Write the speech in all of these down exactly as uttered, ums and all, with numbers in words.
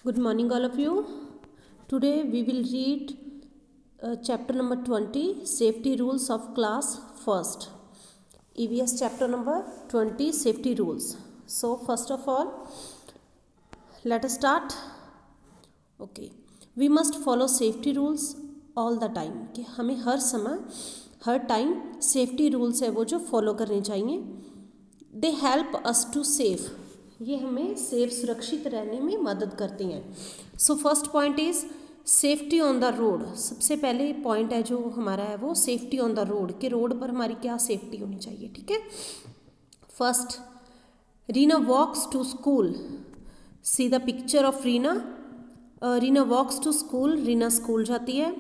Good morning, all of you. Today we will read uh, chapter number twenty, Safety Rules of Class First. E V S chapter number twenty, Safety Rules. So, first of all, let us start. Okay, we must follow safety rules all the time. कि हमें हर समय हर time safety rules है वो जो follow करने चाहिए. They help us to safe, ये हमें सेफ सुरक्षित रहने में मदद करती हैं. So first point is safety on the road. सबसे पहले पॉइंट है जो हमारा है वो सेफ्टी ऑन द रोड, कि रोड पर हमारी क्या सेफ्टी होनी चाहिए. ठीक है. First, Reena walks to school. See the picture of Reena. Reena walks to school. Reena school जाती है.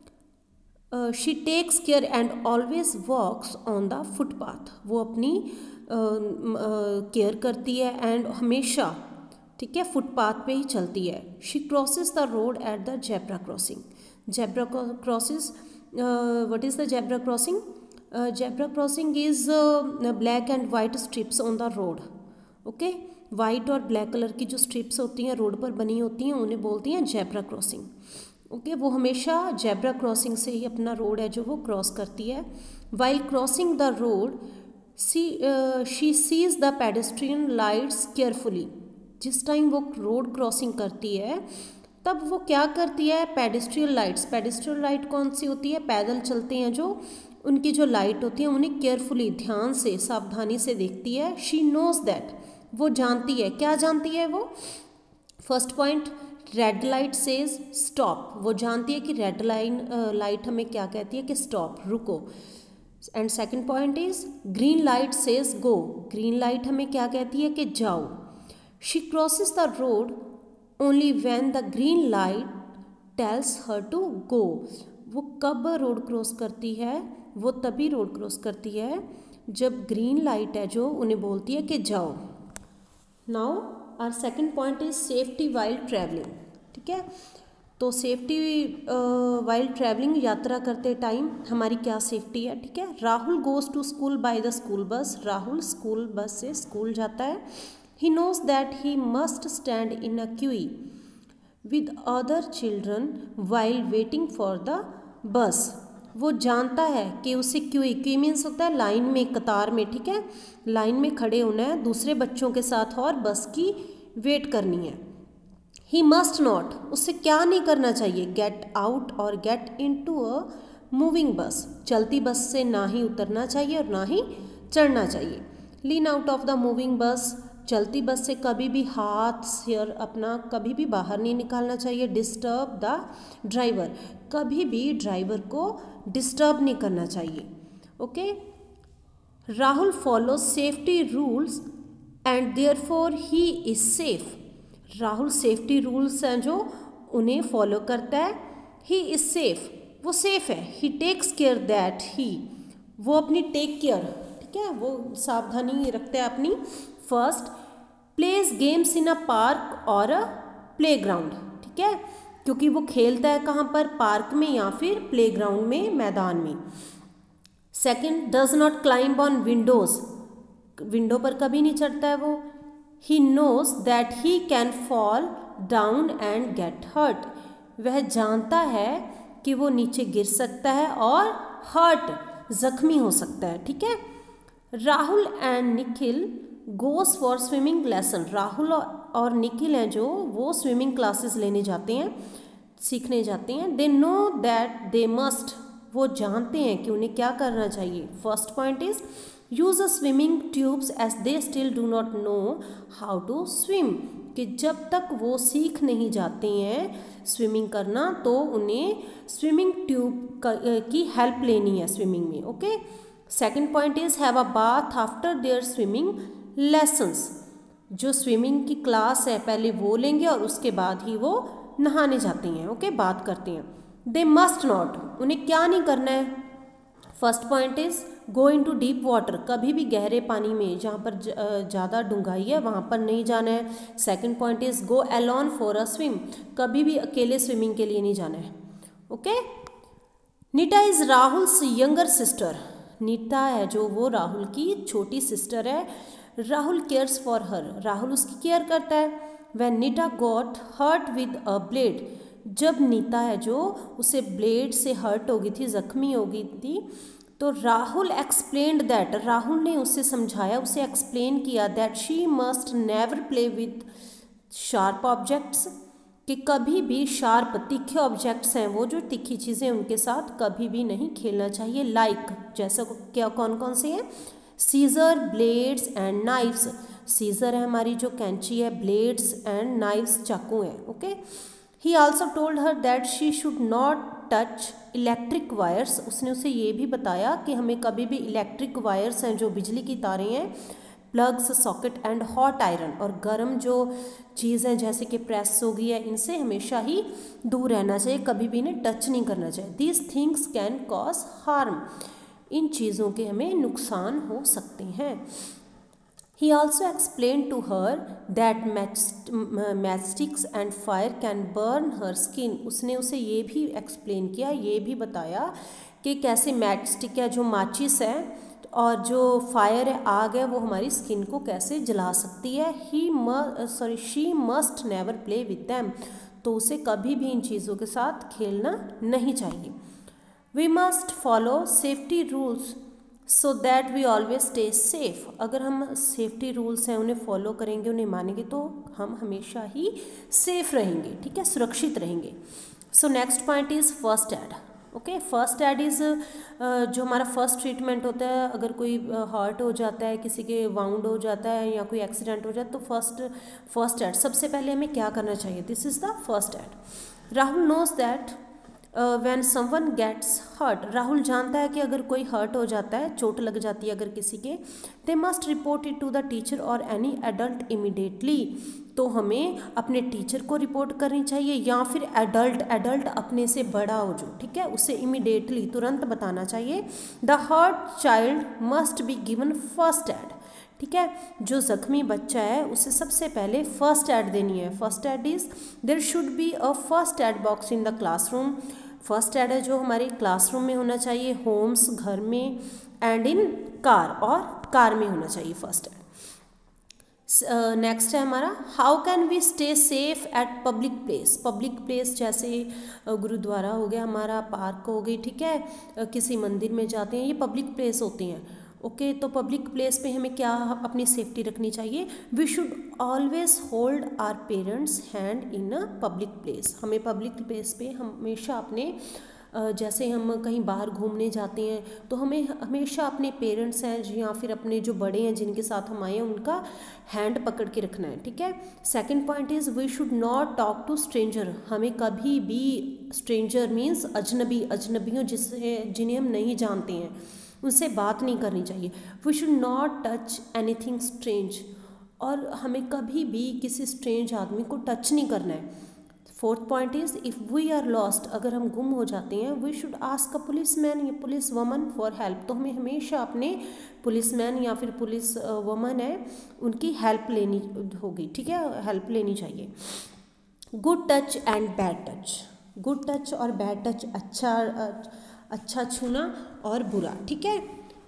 She takes care and always walks on the footpath. वो अपनी केयर uh, uh, करती है एंड हमेशा, ठीक है, फुटपाथ पे ही चलती है. She crosses the road at the zebra crossing. Zebra crosses, what is the zebra crossing? Zebra crossing is black and white stripes on the road. Okay, white और ब्लैक कलर की जो स्ट्रिप्स होती हैं road पर बनी होती हैं उन्हें बोलती हैं जेब्रा क्रॉसिंग. ओके okay, वो हमेशा जेब्रा क्रॉसिंग से ही अपना रोड है जो वो क्रॉस करती है. While crossing the road see she sees the pedestrian lights carefully. जिस टाइम वो रोड क्रॉसिंग करती है तब वो क्या करती है? Pedestrian lights. पेडेस्ट्रियन लाइट कौन सी होती है? पैदल चलते हैं जो, उनकी जो लाइट होती है उन्हें केयरफुली, ध्यान से, सावधानी से देखती है. शी नोज दैट, वो जानती है. क्या जानती है वो? First point, red light says stop. वो जानती है कि रेड लाइन लाइट हमें क्या कहती है? कि स्टॉप, रुको. And second point is green light says go. Green light हमें क्या कहती है? कि जाओ. She crosses the road only when the green light tells her to go. वो कब रोड क्रॉस करती है? वो तभी रोड क्रॉस करती है जब ग्रीन लाइट है जो उन्हें बोलती है कि जाओ. Now our second point is safety while travelling. ठीक है, तो सेफ्टी वाइल ट्रैवलिंग, यात्रा करते टाइम हमारी क्या सेफ्टी है. ठीक है. Rahul goes to school by the school bus. Rahul school bus से स्कूल जाता है. He knows that he must stand in a queue with other children while waiting for the bus. वो जानता है कि उसे क्यू क्यू मीन्स होता है लाइन में, कतार में. ठीक है, लाइन में खड़े होना है दूसरे बच्चों के साथ और बस की वेट करनी है. ही मस्ट नॉट, उससे क्या नहीं करना चाहिए? गेट आउट और get into a moving bus. चलती बस से ना ही उतरना चाहिए और ना ही चढ़ना चाहिए. Lean out of the moving bus. चलती बस से कभी भी हाथ, सिर अपना कभी भी बाहर नहीं निकालना चाहिए. डिस्टर्ब द ड्राइवर, कभी भी ड्राइवर को डिस्टर्ब नहीं करना चाहिए. Okay. Rahul follow safety rules and therefore he is safe. Rahul safety rules हैं जो उन्हें फॉलो करता है. ही इज सेफ, वो सेफ है. He takes care that he, वो अपनी टेक केयर, ठीक है, वो सावधानी रखता है अपनी. First, plays games in a park और अ प्ले ग्राउंड. ठीक है, क्योंकि वो खेलता है कहाँ पर? पार्क में या फिर प्ले ग्राउंड में, मैदान में. Second, does not climb on windows. Window पर कभी नहीं चढ़ता है वो. He knows that he can fall down and get hurt. वह जानता है कि वो नीचे गिर सकता है और hurt, जख्मी हो सकता है. ठीक है. Rahul and Nikhil goes for swimming lesson. Rahul और निखिल हैं जो वो स्विमिंग क्लासेस लेने जाते हैं, सीखने जाते हैं. They know that they must, वो जानते हैं कि उन्हें क्या करना चाहिए. First point is use a swimming tubes as they still do not know how to swim. कि जब तक वो सीख नहीं जाते हैं स्विमिंग करना तो उन्हें स्विमिंग ट्यूब की हेल्प लेनी है स्विमिंग में. Okay. Second point is have a bath after their swimming lessons. जो स्विमिंग की क्लास है पहले वो लेंगे और उसके बाद ही वो नहाने जाते हैं. Okay okay? बात करते हैं. दे मस्ट नॉट, उन्हें क्या नहीं करना है? First point is go into deep water. कभी भी गहरे पानी में जहाँ पर ज़्यादा डूंघाई है वहाँ पर नहीं जाना है. Second point is go alone for a swim. कभी भी अकेले स्विमिंग के लिए नहीं जाना है. Okay. Neeta is Rahul's younger sister. Neeta है जो वो राहुल की छोटी सिस्टर है. Rahul cares for her. राहुल उसकी केयर करता है. When Neeta got hurt with a blade, जब नीता है जो उसे ब्लेड से हर्ट हो गई थी, जख्मी हो गई थी, तो राहुल एक्सप्लेन्ड दैट, राहुल ने उसे समझाया, उसे एक्सप्लेन किया that she must never play with sharp objects, कि कभी भी शार्प तीखे ऑब्जेक्ट्स हैं, वो जो तीखी चीज़ें उनके साथ कभी भी नहीं खेलना चाहिए। लाइक like, जैसा क्या कौन कौन से हैं, scissor, blades and knifes, scissor है हमारी जो कैंची है, ब्लेड्स एंड नाइफ्स चाकू हैं। Okay, he also told her that she should not touch electric wires, उसने उसे ये भी बताया कि हमें कभी भी इलेक्ट्रिक वायर्स हैं जो बिजली की तारें हैं, plugs, socket and hot iron, और गर्म जो चीज़ है जैसे कि प्रेस हो गई है, इनसे हमेशा ही दूर रहना चाहिए, कभी भी इन्हें टच नहीं करना चाहिए। These things can cause harm, इन चीज़ों के हमें नुकसान हो सकते हैं। He also explained to her that matchsticks and fire can burn her skin. उसने उसे ये भी एक्सप्लेन किया, ये भी बताया कि कैसे मैचस्टिक है जो माचिस है और जो फायर है, आग है, वो हमारी स्किन को कैसे जला सकती है। He um sorry she must never play with them, तो उसे कभी भी इन चीज़ों के साथ खेलना नहीं चाहिए। We must follow safety rules so that we always stay safe, अगर हम सेफ्टी रूल्स हैं उन्हें फॉलो करेंगे, उन्हें मानेंगे, तो हम हमेशा ही सेफ रहेंगे, ठीक है, सुरक्षित रहेंगे। So next point is first aid. Okay, first aid is जो हमारा फर्स्ट ट्रीटमेंट होता है, अगर कोई हर्ट uh, हो जाता है, किसी के वाउंड हो जाता है या कोई एक्सीडेंट हो जाता है, तो फर्स्ट फर्स्ट एड सबसे पहले हमें क्या करना चाहिए, this is the first aid. Rahul knows that when someone gets hurt, Rahul जानता है कि अगर कोई हर्ट हो जाता है, चोट लग जाती है अगर किसी के, they must report it to the teacher और एनी एडल्ट इमीडिएटली, तो हमें अपने टीचर को रिपोर्ट करनी चाहिए या फिर एडल्ट एडल्ट अपने से बड़ा हो जो, ठीक है, उसे इमीडिएटली तुरंत बताना चाहिए। The hurt child must be given first aid, ठीक है, जो ज़ख्मी बच्चा है उसे सबसे पहले फर्स्ट एड देनी है। First aid is there should be a first aid box in the classroom, first aid है जो हमारे क्लासरूम में होना चाहिए, होम्स घर में, एंड इन कार, और कार में होना चाहिए फर्स्ट एड। नेक्स्ट है हमारा, how can we stay safe at public place, public place जैसे गुरुद्वारा हो गया हमारा, पार्क हो गई, ठीक है, किसी मंदिर में जाते हैं, ये पब्लिक प्लेस होती हैं। ओके okay, तो पब्लिक प्लेस पे हमें क्या अपनी सेफ्टी रखनी चाहिए, we should always hold our parents hand in a public place, हमें पब्लिक प्लेस पे हमेशा अपने जैसे हम कहीं बाहर घूमने जाते हैं तो हमें हमेशा अपने पेरेंट्स हैं या फिर अपने जो बड़े हैं जिनके साथ हम आए हैं उनका हैंड पकड़ के रखना है, ठीक है। Second point is we should not talk to stranger, हमें कभी भी स्ट्रेंजर मीन्स अजनबी, अजनबियों जिससे जिन्हें हम नहीं जानते हैं उनसे बात नहीं करनी चाहिए। We should not touch anything strange, और हमें कभी भी किसी स्ट्रेंज आदमी को टच नहीं करना है। Fourth point is if we are lost, अगर हम गुम हो जाते हैं, we should ask a police man या पुलिस वमन फॉर हेल्प, तो हमें हमेशा अपने पुलिस मैन या फिर पुलिस वमन है उनकी हेल्प लेनी होगी, ठीक है, हेल्प लेनी चाहिए। Good touch and bad touch, good touch और बैड टच, अच्छा अच्छा छूना और बुरा, ठीक है।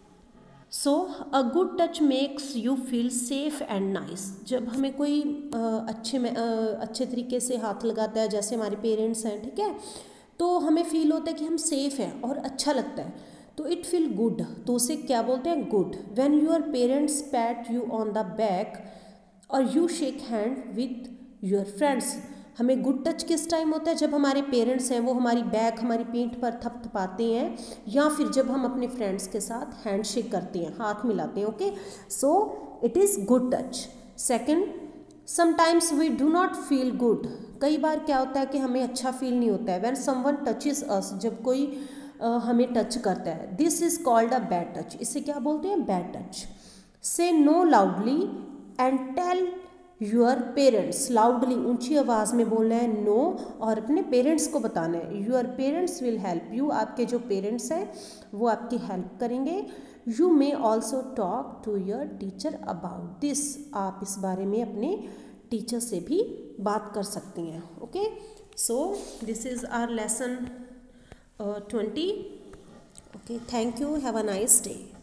So a good touch makes you feel safe and nice, जब हमें कोई आ, अच्छे में आ, अच्छे तरीके से हाथ लगाता है, जैसे हमारे पेरेंट्स हैं, ठीक है, तो हमें फील होता है कि हम सेफ हैं और अच्छा लगता है, तो इट फील गुड, तो उसे क्या बोलते हैं, good. When your parents pat you on the back और you shake hand with your friends, हमें गुड टच किस टाइम होता है, जब हमारे पेरेंट्स हैं वो हमारी बैक, हमारी पीठ पर थपथपाते हैं, या फिर जब हम अपने फ्रेंड्स के साथ हैंड शेक करते हैं, हाथ मिलाते हैं। Okay, so it is good touch. Second, sometimes we do not feel good, कई बार क्या होता है कि हमें अच्छा फील नहीं होता है। व्हेन समवन टचेस अस, जब कोई uh, हमें टच करता है, this is called a bad touch, इसे क्या बोलते हैं, bad touch. Say no loudly and tell your parents, loudly ऊंची आवाज़ में बोलना है नो, और अपने पेरेंट्स को बताना है। Your parents will help you, आपके जो पेरेंट्स हैं वो आपकी हेल्प करेंगे। You may also talk to your teacher about this, आप इस बारे में अपने टीचर से भी बात कर सकती हैं। Okay, so this is our lesson twenty. Okay, thank you, have a nice day.